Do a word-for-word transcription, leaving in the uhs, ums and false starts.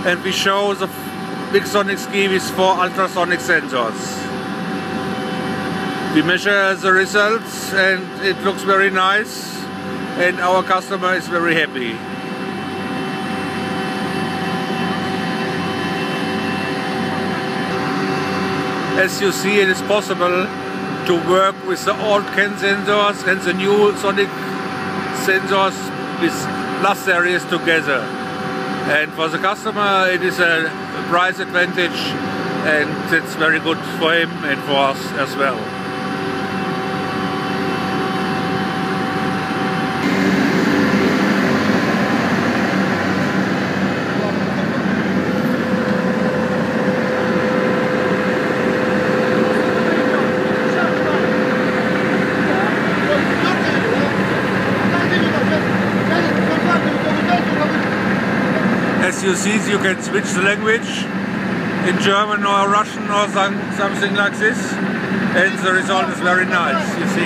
and we show the big sonic ski with four ultrasonic sensors. We measure the results and it looks very nice, and our customer is very happy. As you see, it is possible to work with the old C A N sensors and the new sonic sensors with plus series together. And for the customer it is a price advantage, and it's very good for him and for us as well. As you see, you can switch the language in German or Russian or some, something like this, and the result is very nice, you see.